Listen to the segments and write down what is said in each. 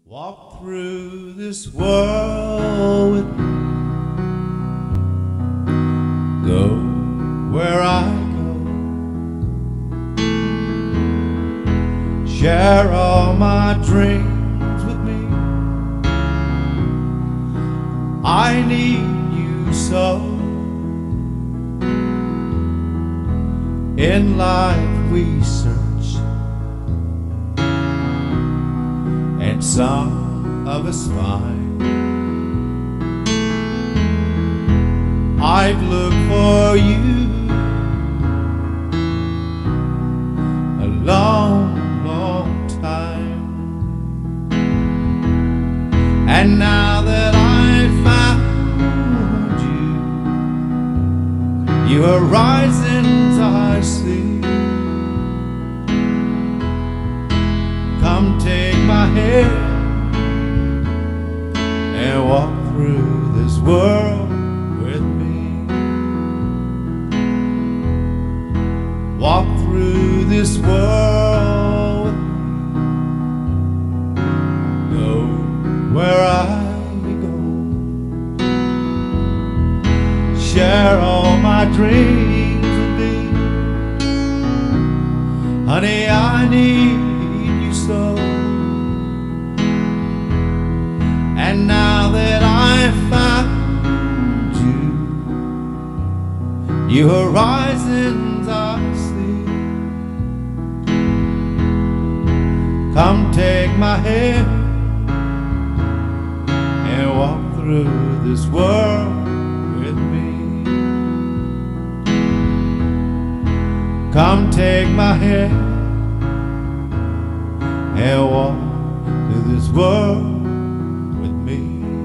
Walk through this world with me. Go where I go. Share all my dreams with me. I need you so. In life we search, and some of us find. I've looked for you a long, long time, and now that I've found you, your horizons I see. Come take my hand and walk through this world with me. Walk through this world with me. Go where I go. Share all my dreams with me. Honey, I need so. And now that I've found you, your horizons I see. Come take my hand and walk through this world with me. Come take my hand and walk through this world with me.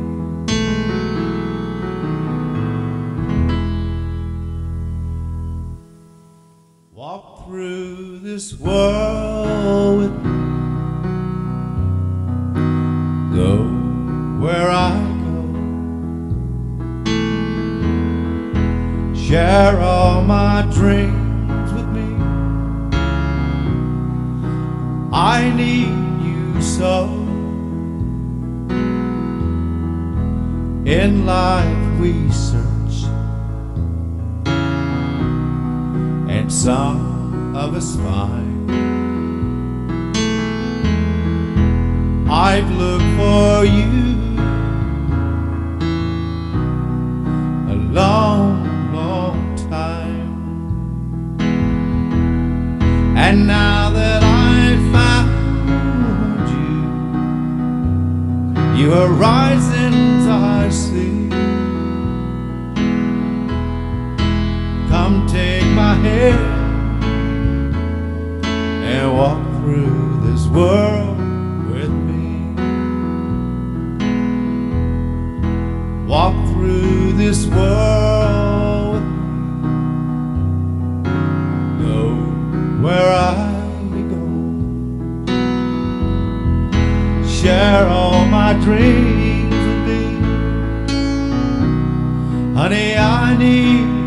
Walk through this world with me. Go where I go. Share all my dreams with me. I need you so. In life we search, and some of us find. I've looked for you a long, long time, and now that I've found you, your horizons I see. Come take my hand and walk through this world with me. Walk through this world with me. Go where I share all my dreams with me. Honey, I need